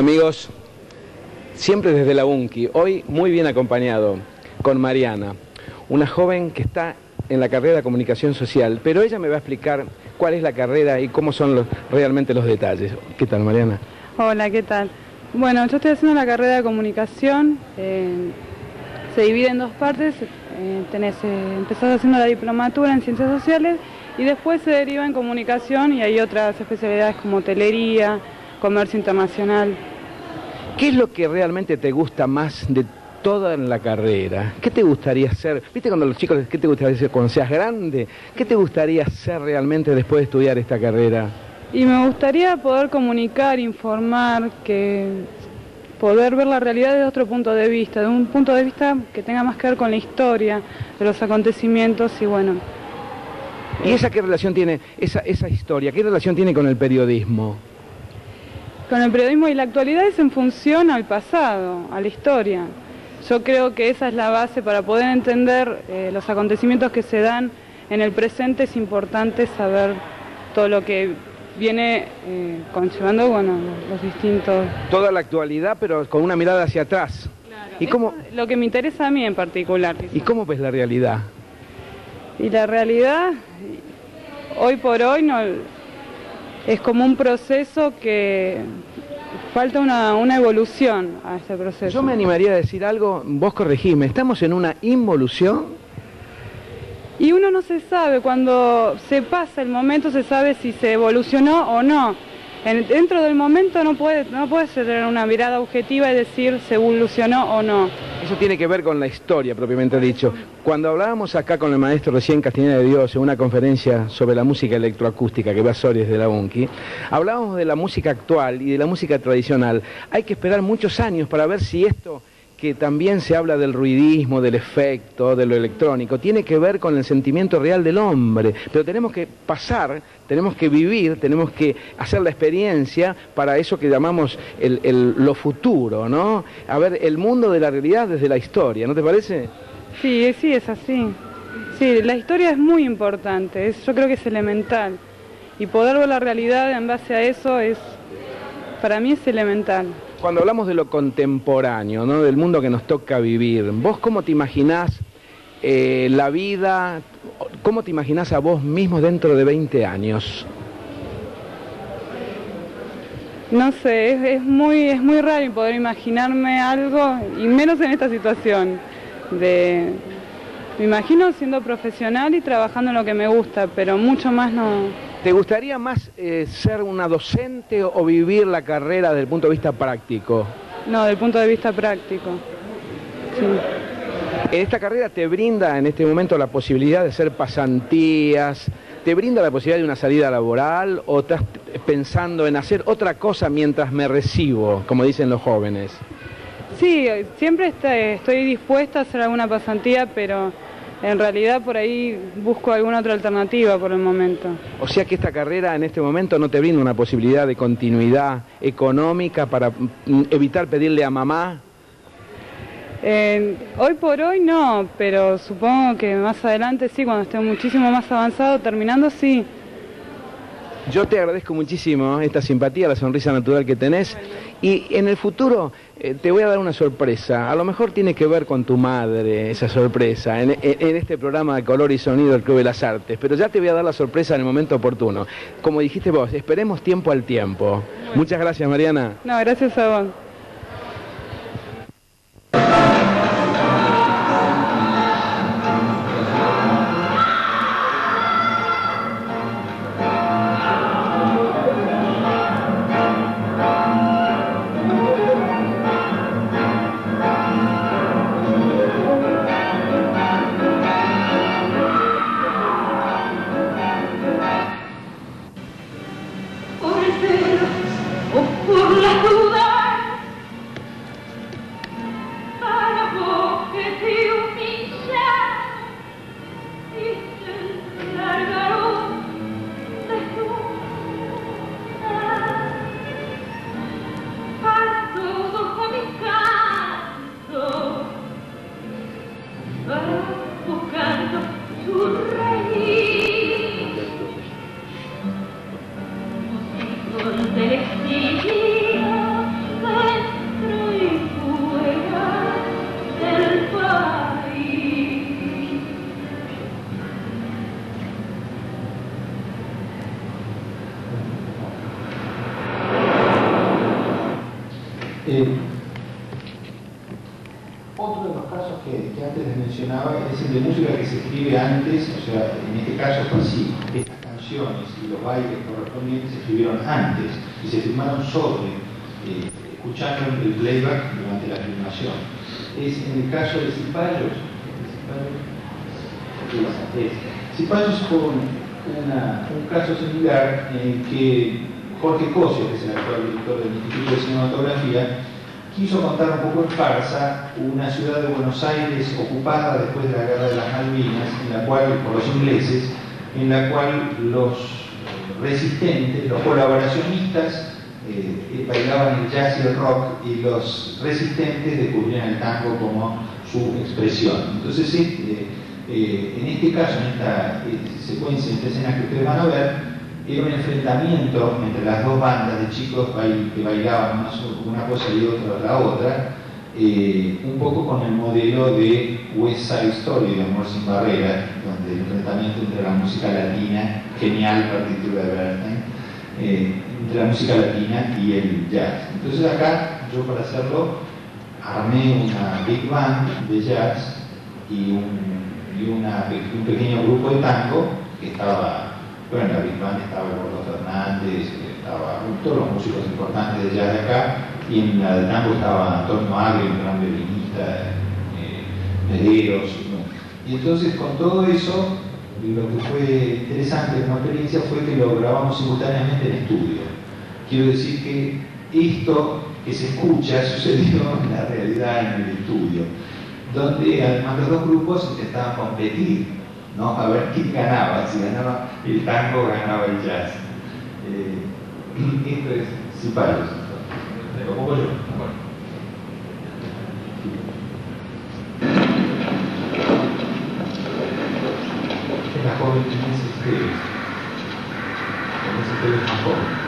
amigos? Siempre desde la UNCI, hoy muy bien acompañado con Mariana, una joven que está en la carrera de Comunicación Social, pero ella me va a explicar cuál es la carrera y cómo son realmente los detalles. ¿Qué tal, Mariana? Hola, ¿qué tal? Bueno, yo estoy haciendo la carrera de Comunicación, se divide en dos partes, empezás haciendo la diplomatura en Ciencias Sociales y después se deriva en Comunicación y hay otras especialidades como hotelería, comercio internacional. ¿Qué es lo que realmente te gusta más de toda la carrera? ¿Qué te gustaría hacer? ¿Viste cuando los chicos, qué te gustaría hacer cuando seas grande? ¿Qué te gustaría hacer realmente después de estudiar esta carrera? Y me gustaría poder comunicar, informar, poder ver la realidad desde otro punto de vista, de un punto de vista que tenga más que ver con la historia, de los acontecimientos y bueno. ¿Y esa qué relación tiene, esa historia, qué relación tiene con el periodismo? Con el periodismo y la actualidad es en función al pasado, a la historia. Yo creo que esa es la base para poder entender los acontecimientos que se dan en el presente. Es importante saber todo lo que viene conllevando, bueno, los distintos... Toda la actualidad, pero con una mirada hacia atrás. Claro. ¿Y cómo... Lo que me interesa a mí en particular. ¿Y cómo ves la realidad? Y la realidad, hoy por hoy, no... Es como un proceso que falta una evolución a este proceso. Yo me animaría a decir algo, vos corregime, ¿estamos en una involución? Y uno no se sabe, cuando se pasa el momento se sabe si se evolucionó o no. Dentro del momento no puedes tener una mirada objetiva y decir se evolucionó o no. Eso tiene que ver con la historia propiamente dicho. Cuando hablábamos acá con el maestro recién Castaneda de Dios en una conferencia sobre la música electroacústica que va a Soria desde la UNCI, hablábamos de la música actual y de la música tradicional. Hay que esperar muchos años para ver si esto, que también se habla del ruidismo, del efecto, de lo electrónico, tiene que ver con el sentimiento real del hombre. Pero tenemos que pasar, tenemos que vivir, tenemos que hacer la experiencia para eso que llamamos lo futuro, ¿no? A ver, el mundo de la realidad desde la historia, ¿no te parece? Sí, es así. Sí, la historia es muy importante, yo creo que es elemental. Y poder ver la realidad en base a eso para mí es elemental. Cuando hablamos de lo contemporáneo, ¿no? Del mundo que nos toca vivir, ¿vos cómo te imaginás la vida, cómo te imaginás a vos mismo dentro de 20 años? No sé, es muy raro poder imaginarme algo, y menos en esta situación. Me imagino siendo profesional y trabajando en lo que me gusta, pero mucho más no... ¿Te gustaría más ser una docente o vivir la carrera desde el punto de vista práctico? No, del punto de vista práctico. Sí. ¿Esta carrera te brinda en este momento la posibilidad de hacer pasantías? ¿Te brinda la posibilidad de una salida laboral o estás pensando en hacer otra cosa mientras me recibo, como dicen los jóvenes? Sí, siempre estoy dispuesta a hacer alguna pasantía, pero en realidad por ahí busco alguna otra alternativa por el momento. O sea que esta carrera en este momento no te brinda una posibilidad de continuidad económica para evitar pedirle a mamá. Hoy por hoy no, pero supongo que más adelante sí, cuando esté muchísimo más avanzado, terminando sí. Yo te agradezco muchísimo esta simpatía, la sonrisa natural que tenés y en el futuro te voy a dar una sorpresa. A lo mejor tiene que ver con tu madre esa sorpresa en este programa de Color y Sonido del Club de las Artes, pero ya te voy a dar la sorpresa en el momento oportuno. Como dijiste vos, esperemos tiempo al tiempo. Muchas gracias, Mariana. No, gracias a vos. Por la duda Otro de los casos que antes les mencionaba es el de música que se escribe antes, o sea, en este caso fue así, estas canciones y los bailes correspondientes se escribieron antes y se filmaron sobre, escuchando el playback durante la filmación. Es en el caso de Cipayos. Cipayos fue un caso similar en que Jorge Cosio, que es el actual director del Instituto de Cinematografía, quiso contar un poco en farsa una ciudad de Buenos Aires ocupada después de la Guerra de las Malvinas, por los ingleses, en la cual los resistentes, los colaboracionistas, bailaban el jazz y el rock, y los resistentes descubrían el tango como su expresión. Entonces, en este caso, en esta secuencia, en esta escena que ustedes van a ver, era un enfrentamiento entre las dos bandas de chicos que bailaban una cosa y otra la otra, un poco con el modelo de West Side Story, de Amor sin Barreras, donde el enfrentamiento entre la música latina, genial partitura de Bernstein, entre la música latina y el jazz. Entonces acá, yo para hacerlo, armé una big band de jazz y un pequeño grupo de tango que estaba. Bueno, en la Big Band estaba el Gordo Fernández, estaban todos los músicos importantes de jazz de acá, y en la de tango estaba Antonio Agri, un gran violinista, Mederos. Y entonces, con todo eso, lo que fue interesante como experiencia fue que lo grabamos simultáneamente en estudio. Quiero decir que esto que se escucha sucedió en la realidad en el estudio, donde además los dos grupos intentaban competir, ¿no? A ver quién ganaba, si ganaba el tango o ganaba el jazz. Esto es Cipayos. ¿Lo pongo yo? Bueno. Es la joven Inés Esteves. Inés Esteves más joven.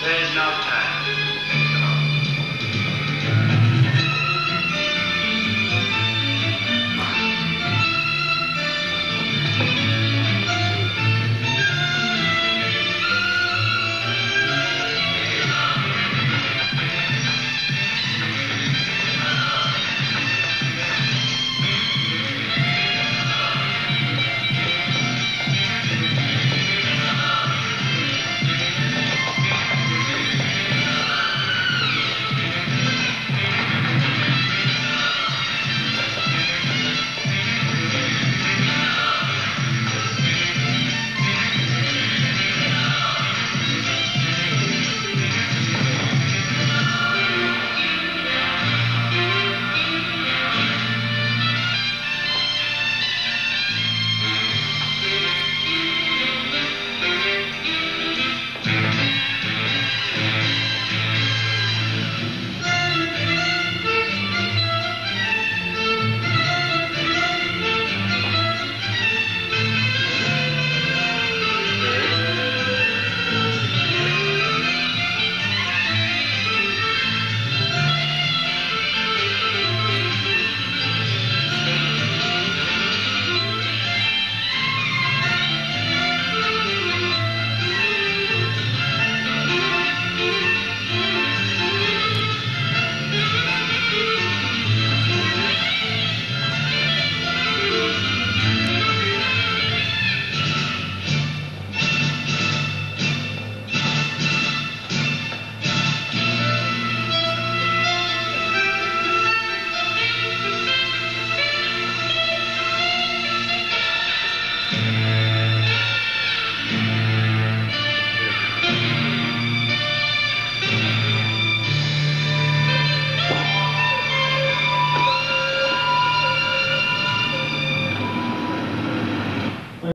There's no time.